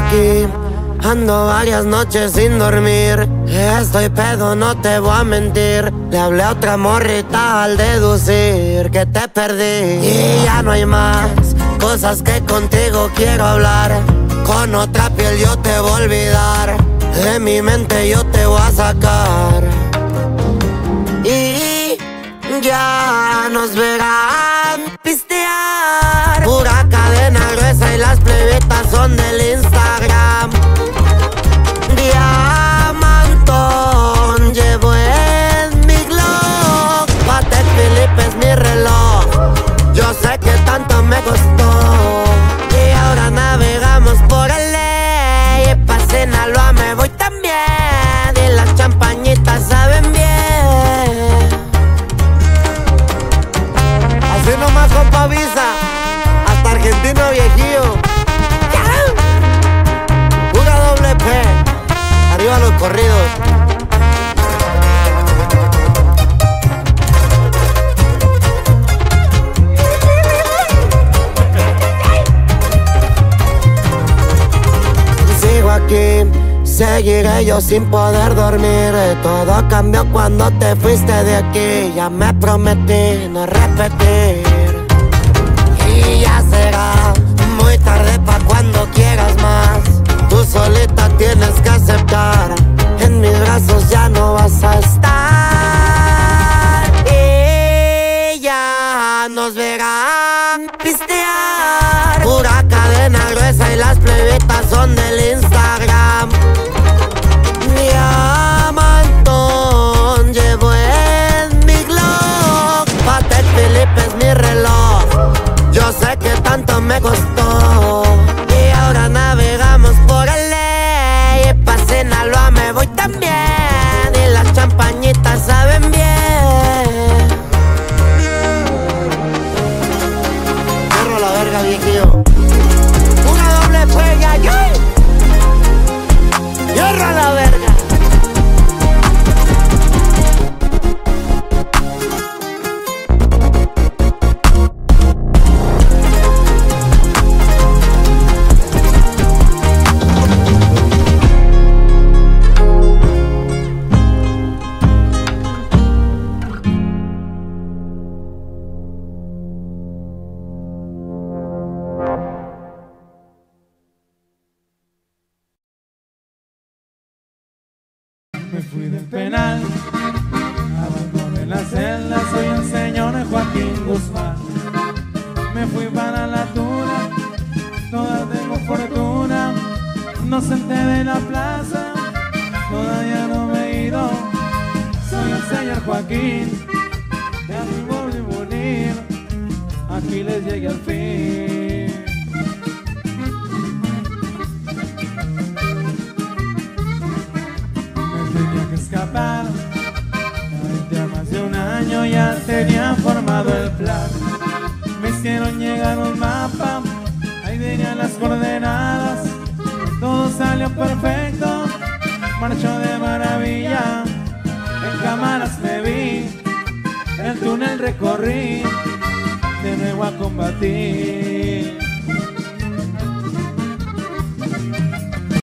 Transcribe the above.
aquí, ando varias noches sin dormir. Estoy pedo, no te voy a mentir. Le hablé a otra morrita al deducir que te perdí. Y ya no hay más cosas que contigo quiero hablar. Con otra piel yo te voy a olvidar. De mi mente yo te voy a sacar. Y ya nos verán pistear. Pura cadena gruesa y las plebitas son del Instagram. Diamantón llevo en mi Glock. Patek Philippe es mi reloj. Yo sé que tanto me costó. Y ahora navegamos por el ley. Y pa' Sinaloa me voy también. Y las champañitas saben bien. Así nomás, compa Visa, hasta argentino viejillo. Pura doble P, arriba los corridos. Sigo aquí, seguiré yo sin poder dormir. Todo cambió cuando te fuiste de aquí. Ya me prometí no repetir. Y ya será muy tarde pa' cuando quieras más. Tú solita tienes que aceptar. En mis brazos ya no vas a estar. Y ya nos verán pistear. Pura cadena gruesa y las plebitas son del Instagram. Diamantón llevo en mi Glock. Patek Philippe es mi reloj. Yo sé que tanto me costó. Y ahora navegamos por el ley. Y pa' Sinaloa me voy también. Y las champañitas saben bien. Cierro la verga, viejillo. Una doble pega, yo. Cierro la verga. Me fui del penal, abandoné la celda, soy el señor Joaquín Guzmán. Me fui para la tuna, toda tengo fortuna. No senté de la plaza, todavía no me he ido. Soy el señor Joaquín, de a mi pobre morir, aquí les llegué al fin. Tenía que escapar, ya más de un año ya tenía formado el plan. Me hicieron llegar un mapa, ahí venían las coordenadas. Todo salió perfecto, marchó de maravilla. En cámaras me vi, el túnel recorrí, de nuevo a combatir.